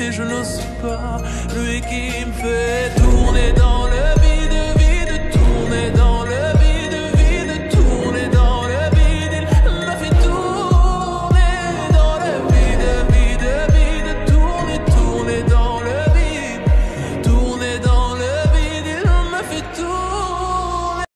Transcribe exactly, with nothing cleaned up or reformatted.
je n'ose pas. Lui qui me fait tourner dans le